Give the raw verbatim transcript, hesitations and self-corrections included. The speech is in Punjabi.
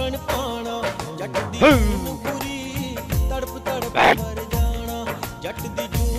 मक्खन पाना जट दी जून पूरी तड़प तड़प मर जाना जट दी जून